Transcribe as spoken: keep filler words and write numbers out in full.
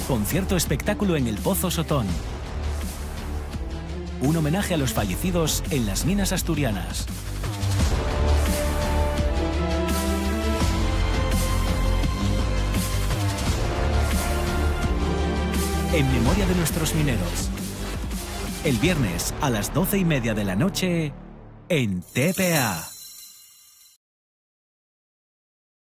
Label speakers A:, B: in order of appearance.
A: Concierto espectáculo en el Pozo Sotón. Un homenaje a los fallecidos en las minas asturianas. En memoria de nuestros mineros. El viernes a las doce y media de la noche en T P A.